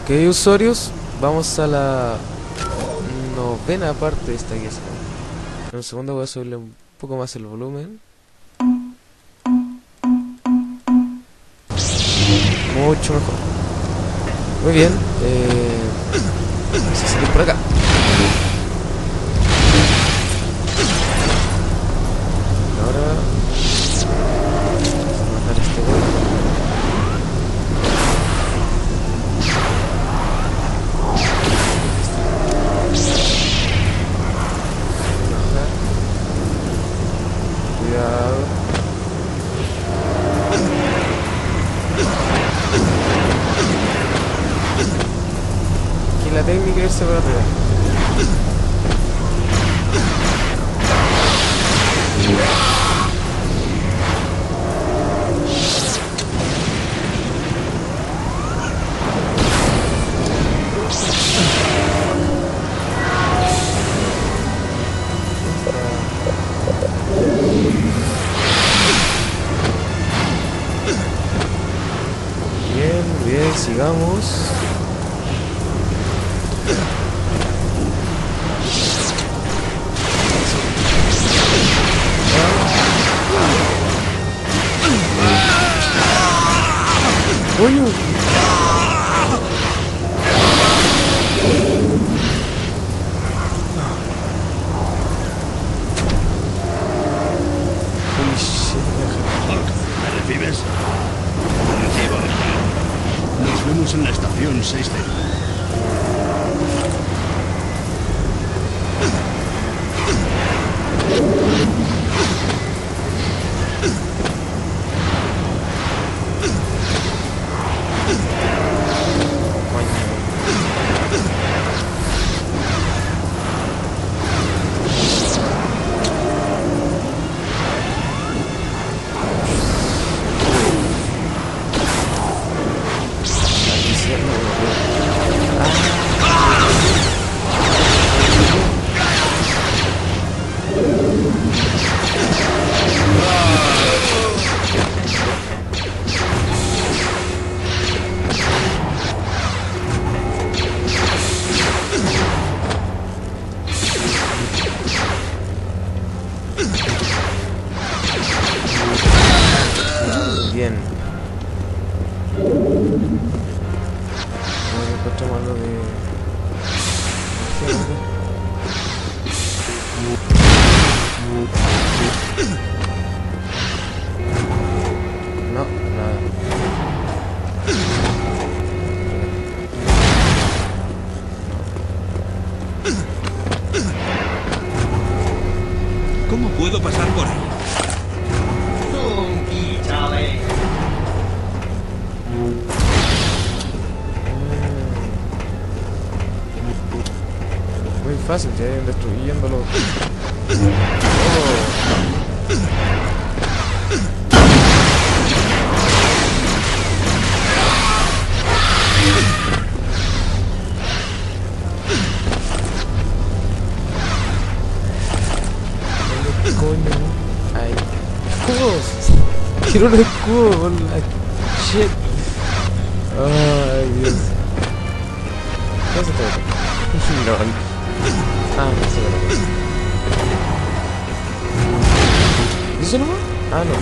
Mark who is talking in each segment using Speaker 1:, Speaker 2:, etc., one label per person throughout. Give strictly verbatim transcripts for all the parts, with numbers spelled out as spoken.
Speaker 1: Ok, usuarios, vamos a la novena parte de esta guía. En un segundo voy a subirle un poco más el volumen. Mucho mejor. Muy bien. Eh, vamos a salir por acá. Ahora vamos a matar a este güey. Cuidado. Aquí la técnica es irse para arriba. Bien, bien, sigamos. ¡Coño! Holy shit,
Speaker 2: ¿Me recibes? Recibo. Nos vemos en la estación seis cero. Bien. Ahora encontramos algo de... No, nada. ¿Cómo puedo pasar por ahí?
Speaker 1: Muy fácil, ya iban destruyéndolo. Oh. ¿Dónde coño? Ay, escudos. Quiero un escudo, hola. Shit. Ay, Dios. ¿Qué hace todo? No, no. Ah, no sé, bueno. ¿Eso nomás? Ah, no.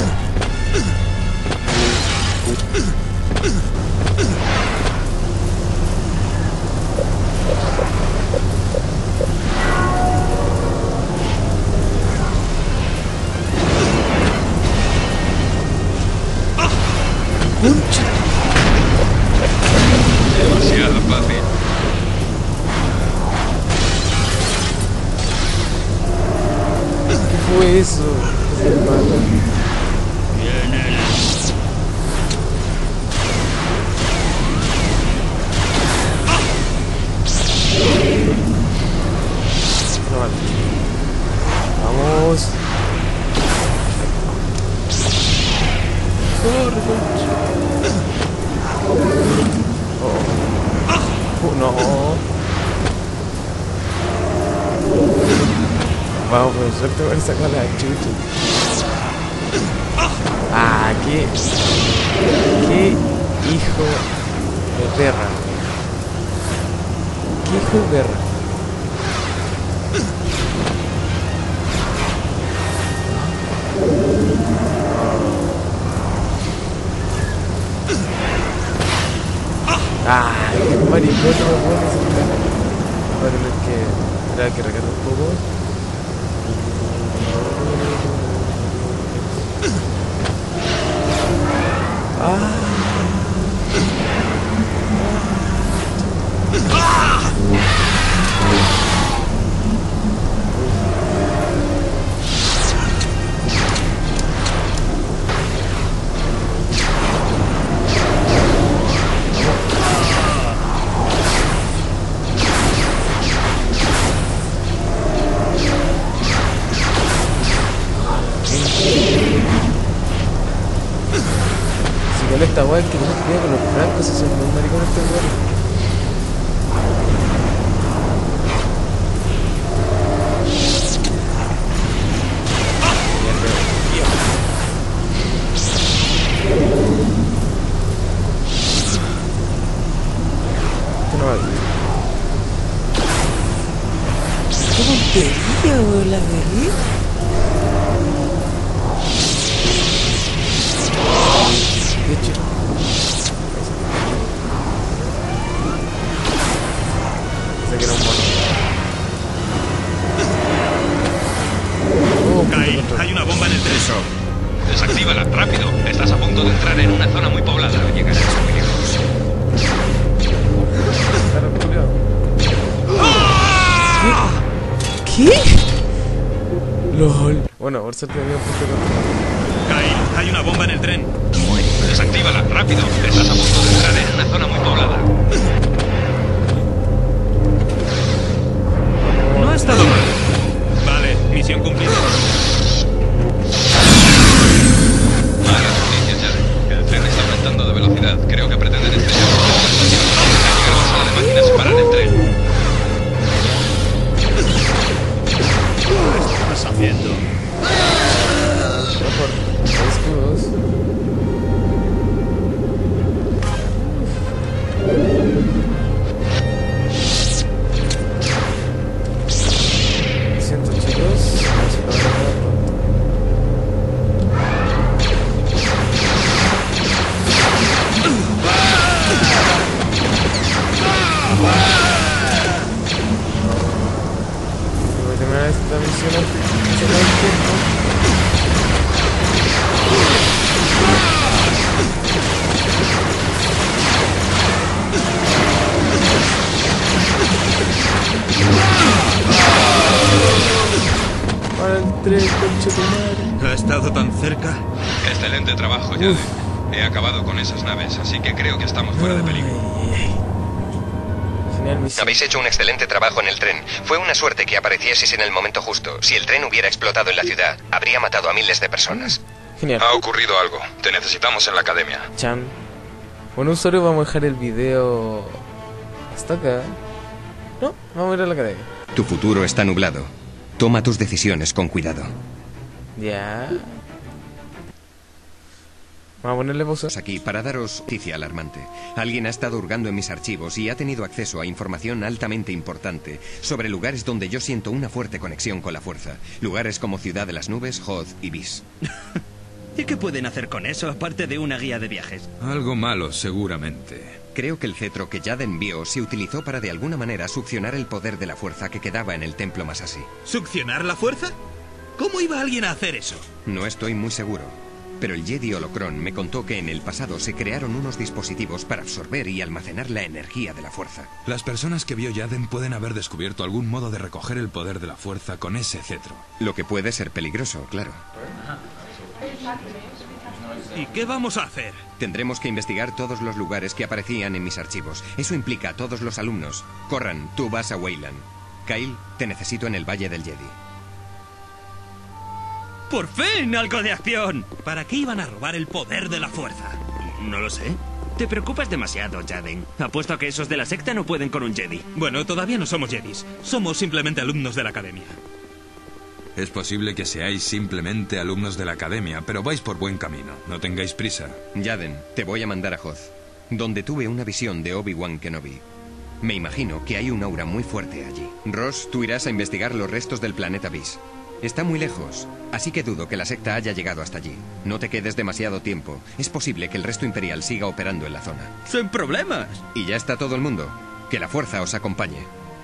Speaker 1: ¡Concha!
Speaker 2: Demasiado fácil.
Speaker 1: ¿Qué fue eso? ¿Qué se mata?
Speaker 2: Viene el...
Speaker 1: No vale. Vamos. Corre, concha. Oh. Oh, no. Vamos, por suerte voy a sacar la chucha. Ah, qué... Qué hijo de perra. qué hijo de perra. Ah, qué maricón, no me puedo necesitar. Voy a tener que, tener que recargar un poco. Ah. Con esta weá que no cuidado con los francos, si son muy maricones estos weones. Esto no va bien. ¡Qué tontería, weón! La agarré. De hecho, pensé que era un mono. Oh,
Speaker 3: Kyle, hay una bomba en el tren.
Speaker 4: Desactívala, rápido. Estás a punto de entrar en una zona muy poblada. Llegarás a peligros.
Speaker 1: ¿Qué? ¿Qué? LOL. Bueno, por suerte me dio un punto de control.
Speaker 3: Kyle, hay una bomba en el tren.
Speaker 4: Desactívala, rápido. Estás a punto de entrar en una zona muy poblada.
Speaker 3: No ha estado mal. Vale, misión cumplida.
Speaker 4: Malas noticias, Jared. El tren está aumentando de velocidad. Creo que pretenden estrellar contra la estación. Al llegar a la sala de máquinas, separan el tren.
Speaker 2: ¿Qué estás haciendo?
Speaker 1: Escudos. Lo siento, chicos. Vamos a acabar pronto. Voy a terminar esta misión antes de que se acabe el tiempo. Para el tren, concha tu madre.
Speaker 3: ¿Ha estado tan cerca?
Speaker 4: Excelente trabajo, Jared. He acabado con esas naves, así que creo que estamos fuera de peligro.
Speaker 1: Genial misión.
Speaker 5: Habéis hecho un excelente trabajo en el tren. Fue una suerte que aparecieseis en el momento justo. Si el tren hubiera explotado en la ciudad, habría matado a miles de personas.
Speaker 1: Genial.
Speaker 4: Ha ocurrido algo. Te necesitamos en la academia.
Speaker 1: Chan. Bueno, usuario, vamos a dejar el video hasta acá. No, vamos a ir a la academia.
Speaker 5: Tu futuro está nublado. Toma tus decisiones con cuidado.
Speaker 1: Ya. Vamos a ponerle pausa.
Speaker 5: Aquí para daros noticia alarmante. Alguien ha estado hurgando en mis archivos y ha tenido acceso a información altamente importante sobre lugares donde yo siento una fuerte conexión con la fuerza. Lugares como Ciudad de las Nubes, Hoth y Vis.
Speaker 3: ¿Y qué pueden hacer con eso, aparte de una guía de viajes?
Speaker 6: Algo malo, seguramente.
Speaker 5: Creo que el cetro que Yaden vio se utilizó para de alguna manera succionar el poder de la fuerza que quedaba en el templo Masashi.
Speaker 3: ¿Succionar la fuerza? ¿Cómo iba alguien a hacer eso?
Speaker 5: No estoy muy seguro, pero el Jedi Holocron me contó que en el pasado se crearon unos dispositivos para absorber y almacenar la energía de la fuerza.
Speaker 6: Las personas que vio Yaden pueden haber descubierto algún modo de recoger el poder de la fuerza con ese cetro.
Speaker 5: Lo que puede ser peligroso, claro.
Speaker 3: ¿Y qué vamos a hacer?
Speaker 5: Tendremos que investigar todos los lugares que aparecían en mis archivos. Eso implica a todos los alumnos. Corran, tú vas a Weyland. Kyle, te necesito en el Valle del Jedi.
Speaker 3: ¡Por fin algo de acción! ¿Para qué iban a robar el poder de la fuerza? No lo sé.
Speaker 7: Te preocupas demasiado, Jaden. Apuesto a que esos de la secta no pueden con un Jedi.
Speaker 3: Bueno, todavía no somos Jedis. Somos simplemente alumnos de la academia.
Speaker 6: Es posible que seáis simplemente alumnos de la academia, pero vais por buen camino. No tengáis prisa.
Speaker 5: Yaden, te voy a mandar a Hoth, donde tuve una visión de Obi-Wan Kenobi. Me imagino que hay un aura muy fuerte allí. Ross, tú irás a investigar los restos del planeta Bis. Está muy lejos, así que dudo que la secta haya llegado hasta allí. No te quedes demasiado tiempo. Es posible que el resto imperial siga operando en la zona.
Speaker 3: ¡Sin problemas!
Speaker 5: Y ya está todo el mundo. Que la fuerza os acompañe.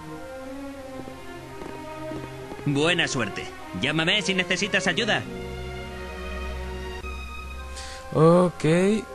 Speaker 7: Buena suerte. Llámame si necesitas ayuda.
Speaker 1: Ok.